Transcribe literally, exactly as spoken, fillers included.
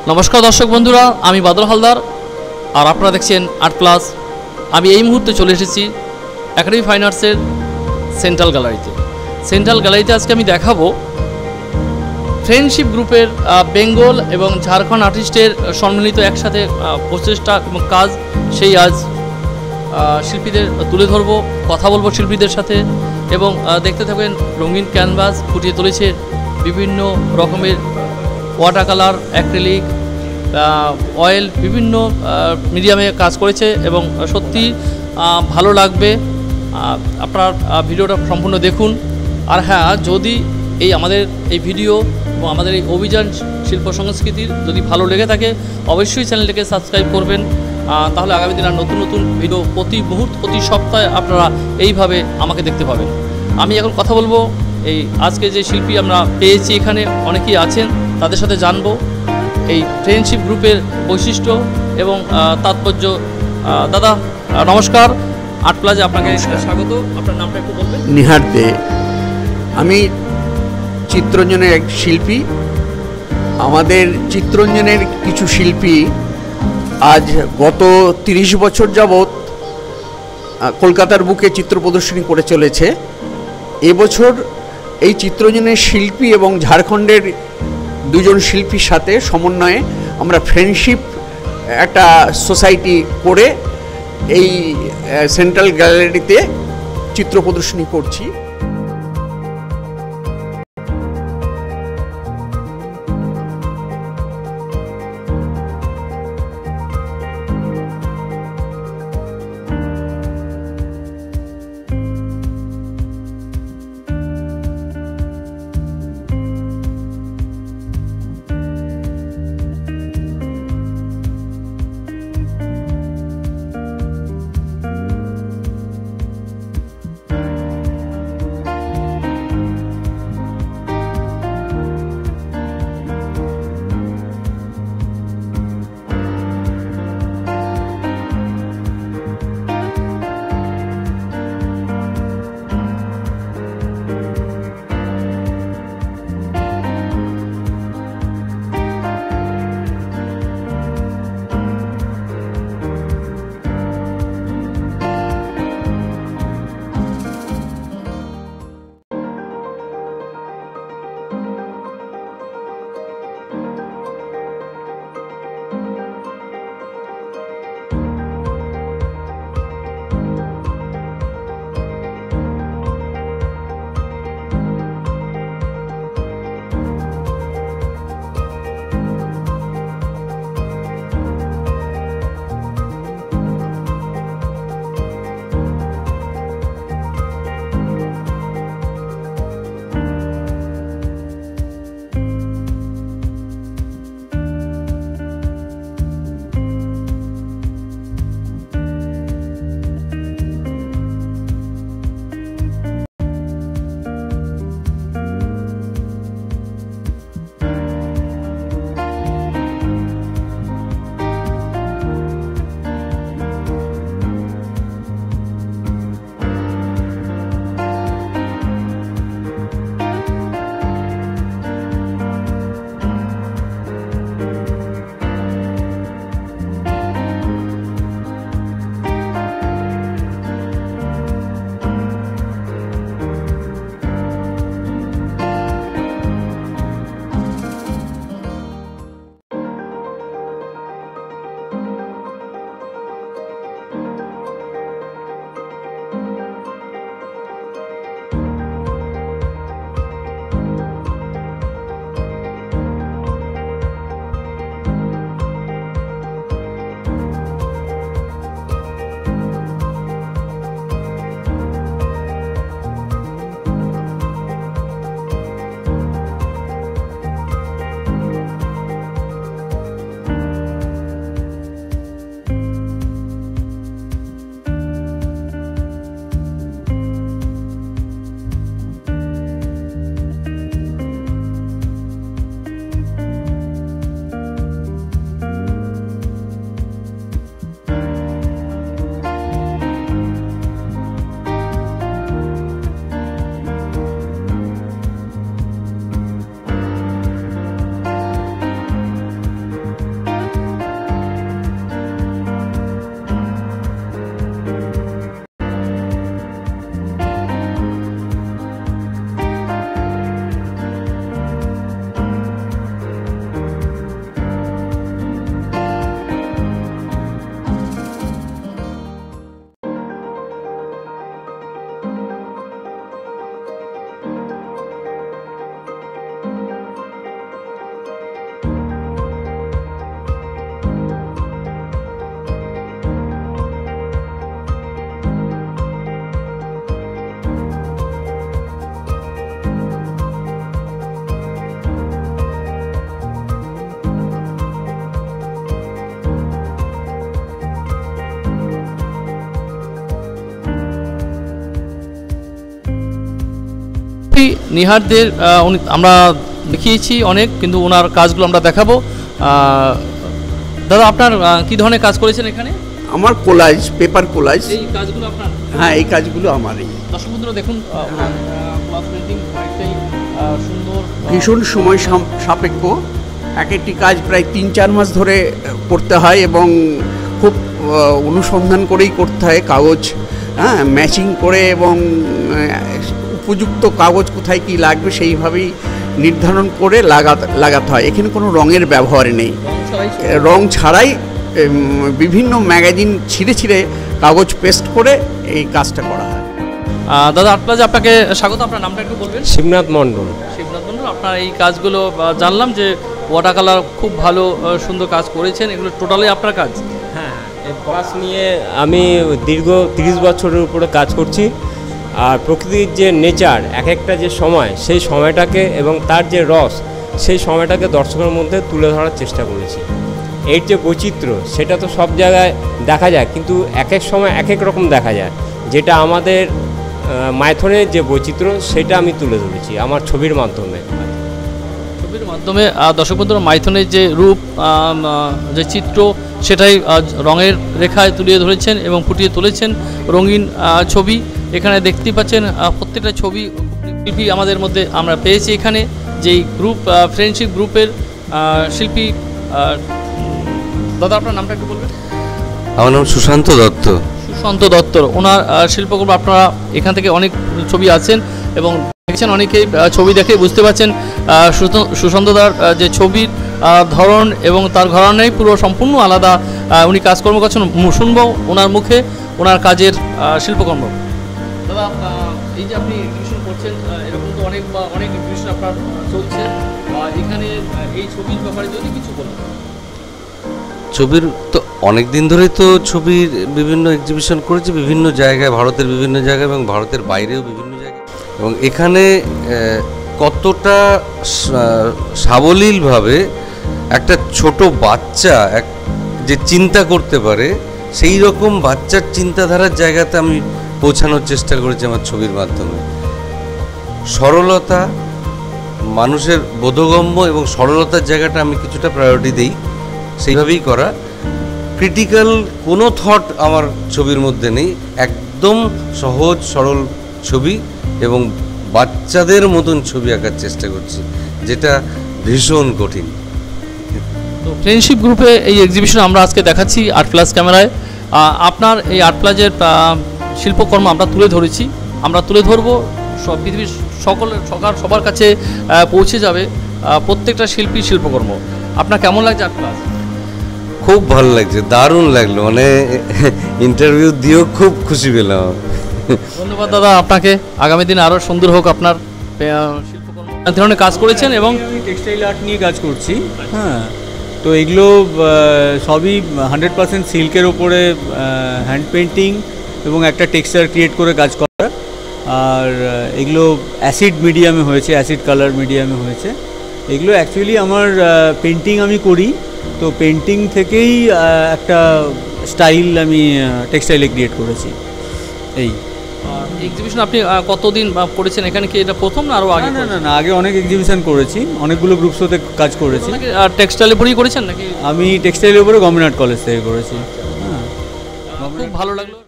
নমস্কার দর্শক বন্ধুরা, আমি বাদল হালদার আর আপনারা দেখছেন আর্ট প্লাস। আমি এই মুহূর্তে চলে এসেছি একাডেমি ফাইন আর্টসের সেন্ট্রাল গ্যালারিতে। সেন্ট্রাল গ্যালারিতে আজকে আমি দেখাবো ফ্রেন্ডশিপ গ্রুপের বেঙ্গল এবং ঝাড়খণ্ড আর্টিস্টের সম্মিলিত একসাথে প্রচেষ্টা এবং কাজ। সেই আজ শিল্পীদের তুলে ধরবো, কথা বলবো শিল্পীদের সাথে এবং দেখতে থাকবেন রঙিন ক্যানভাস ফুটিয়ে তুলেছে বিভিন্ন রকমের ওয়াটার কালার, অ্যাক্রিলিক, অয়েল, বিভিন্ন মিডিয়ামে কাজ করেছে এবং সত্যি ভালো লাগবে। আপনার ভিডিওটা সম্পূর্ণ দেখুন। আর হ্যাঁ, যদি এই আমাদের এই ভিডিও এবং আমাদের এই অভিযান শিল্প সংস্কৃতির যদি ভালো লেগে থাকে অবশ্যই চ্যানেলটিকে সাবস্ক্রাইব করবেন, তাহলে আগামী দিন আর নতুন নতুন ভিডিও প্রতি মুহূর্ত প্রতি সপ্তাহে আপনারা এইভাবে আমাকে দেখতে পাবেন। আমি এখন কথা বলবো এই আজকে যে শিল্পী আমরা পেয়েছি এখানে অনেকেই আছেন, তাদের সাথে জানবো এই ফ্রেন্ডশিপ গ্রুপের বৈশিষ্ট্য এবং তাৎপর্য। দাদা নমস্কার, আর্ট প্লাজে আপনাকে স্বাগত। আপনার নামটা একটু বলবেন? নিহার দে। আমি চিত্তরঞ্জনের এক শিল্পী। আমাদের চিত্তরঞ্জনের কিছু শিল্পী আজ গত তিরিশ বছর যাবৎ কলকাতার বুকে চিত্র প্রদর্শনী করে চলেছে। এবছর এই চিত্তরঞ্জনের শিল্পী এবং ঝাড়খণ্ডের দুজন শিল্পীর সাথে সমন্বয়ে আমরা ফ্রেন্ডশিপ একটা সোসাইটি করে এই সেন্ট্রাল গ্যালারিতে চিত্র প্রদর্শনী করছি। নিহারদের আহ, উনি আমরা দেখিয়েছি অনেক, কিন্তু ওনার কাজগুলো আমরা দেখাবো। আহ, দাদা, আপনার আহ, কি ধরনের কাজ করেছেন এখানে? আমার কোলাজ, পেপার কোলাজ। এই কাজগুলো আপনার? হ্যাঁ, এই কাজগুলো আমারই। দর্শক বন্ধুরা দেখুন, ক্লথ পেন্টিং অনেকটাই আহ, সুন্দর, আহ, ভীষণ সময় সাম- সাপেক্ষ। এক একটি কাজ প্রায় তিন চার মাস ধরে করতে হয় এবং খুব আহ, অনুসন্ধান করেই করতে হয়। কাগজ হ্যাঁ ম্যাচিং করে এবং আহ, উপযুক্ত কাগজ কোথায় কি লাগবে সেইভাবেই নির্ধারণ করে লাগাতে লাগাতে হয়। এখানে কোনো রঙের ব্যবহার নেই। রং ছাড়াই ছবি। রং ছাড়াই উম, বিভিন্ন ম্যাগাজিন ছিঁড়ে ছিঁড়ে কাগজ পেস্ট করে এই কাজটা করা হয়। আহ, দাদা আর্ট প্লাজা আপনাকে স্বাগত। আপনার নামটা একটু বলবেন? শিবনাথ মণ্ডল। শিবনাথ মন্ডল। আপনার এই কাজগুলো আহ, জানলাম যে ওয়াটার কালার খুব ভালো আহ, সুন্দর কাজ করেছেন। এগুলো টোটালি আপনার কাজ? হ্যাঁ, এই ব্রাশ নিয়ে আমি দীর্ঘ তিরিশ বছরের উপরে কাজ করছি। আর প্রকৃতির যে নেচার, এক একটা যে সময়, সেই সময়টাকে এবং তার যে রস, সেই সময়টাকে দর্শকের মধ্যে তুলে ধরার চেষ্টা করেছি। এর যে বৈচিত্র্য, সেটা তো সব জায়গায় দেখা যায়, কিন্তু এক এক সময় এক এক রকম দেখা যায়। যেটা আমাদের মাইথনের যে বৈচিত্র্য, সেটা আমি তুলে ধরেছি আমার ছবির মাধ্যমে। ছবির মাধ্যমে আহ, দর্শক বন্ধুরা মাইথনের যে রূপ, আম, আহ, যে চিত্র, সেটাই আহ, রঙের রেখায় তুলিয়ে ধরেছেন এবং ফুটিয়ে তুলেছেন রঙিন আহ, ছবি। এখানে দেখতেই পাচ্ছেন আহ, প্রত্যেকটা ছবি শিল্পী আমাদের মধ্যে আমরা পেয়েছি এখানে। যেই গ্রুপ, ফ্রেন্ডশিপ গ্রুপের আহ, শিল্পী। আহ, দাদা আপনার নামটা একটু বলবেন? আমার নাম সুশান্ত দত্ত। সুশান্ত দত্ত। ওনার আহ, শিল্পকর্ম আপনারা এখান থেকে অনেক ছবি আছেন এবং দেখছেন, অনেকেই আহ, ছবি দেখে বুঝতে পারছেন আহ, সুত- সুশান্তদার আহ, যে ছবির আহ, ধরন এবং তার ঘরানাই পুরো সম্পূর্ণ আলাদা। আহ, উনি কাজকর্ম করছেন, মু- শুনবো ওনার মুখে ওনার কাজের আহ, শিল্পকর্ম। দাদা, আহ, এই যে আপনি এক্সিবিশন করছেন, আহ, এরকম তো অনেক বা অনেক এক্সিবিশন আপনার চলছে, আহ, এখানে আহ, এই ছবির ব্যাপারে যদি কিছু বলেন। ছবির তো অনেক দিন ধরেই তো ছবির বিভিন্ন এক্সিবিশন করেছি বিভিন্ন জায়গায়, ভারতের বিভিন্ন জায়গায় এবং ভারতের বাইরেও বিভিন্ন জায়গায়। এবং এখানে আহ, কতটা সা- সাবলীলভাবে একটা ছোট বাচ্চা এক যে চিন্তা করতে পারে, সেই রকম বাচ্চার চিন্তাধারার জায়গাতে আমি পৌঁছানোর চেষ্টা করেছি আমার ছবির মাধ্যমে। সরলতা, মানুষের বোধগম্য এবং সরলতার জায়গাটা আমি কিছুটা প্রায়োরিটি দিই, সেইভাবেই করা। ক্রিটিক্যাল কোনো থট আমার ছবির মধ্যে নেই, একদম সহজ সরল ছবি এবং বাচ্চাদের মতন ছবি আঁকার চেষ্টা করছি, যেটা ভীষণ কঠিন। তো ফ্রেন্ডশিপ গ্রুপে এই এক্সিবিশন আমরা আজকে দেখাচ্ছি আর্ট প্লাস ক্যামেরায়। আহ, আপনার এই আর্ট প্লাজের আহ, শিল্পকর্ম আমরা তুলে ধরেছি, আমরা তুলে ধরবো, সব পৃথিবীর সকল সকার সবার কাছে আহ, পৌঁছে যাবে আহ, প্রত্যেকটা শিল্পীর শিল্পকর্ম। আপনার কেমন লাগছে আর্ট প্লাস? খুব ভালো লাগছে, দারুণ লাগলো, মানে ইন্টারভিউ দিয়েও খুব খুশি পেলাম। ধন্যবাদ দাদা আপনাকে। আগামী দিনে আরও সুন্দর হোক আপনার আহ, শিল্পকর্ম। এই ধরনের কাজ করেছেন এবং আমি টেক্সটাইল আর্ট নিয়ে কাজ করছি। হ্যাঁ, তো এগুলো আহ, সবই হান্ড্রেড পার্সেন্ট সিল্কের ওপরে হ্যান্ড পেন্টিং এবং একটা টেক্সচার ক্রিয়েট করে কাজ করা। আর আহ, এগুলো অ্যাসিড মিডিয়ামে হয়েছে, অ্যাসিড কালার মিডিয়ামে হয়েছে। এগুলো অ্যাকচুয়ালি আমার পেন্টিং আমি করি, তো পেন্টিং থেকেই আহ, একটা স্টাইল আমি টেক্সটাইলে ক্রিয়েট করেছি। এই এক্সিবিশন আপনি আহ, কতদিন আহ, করেছেন এখানে? কি এটা প্রথম না আরও আগে? না না না আগে অনেক এক্সিবিশন করেছি, অনেকগুলো গ্রুপ শোতে কাজ করেছি। টেক্সটাইলের উপরেই করেছেন নাকি? আমি টেক্সটাইলের উপরে গভর্নমেন্ট কলেজ থেকে করেছি। হ্যাঁ, খুব ভালো লাগলো।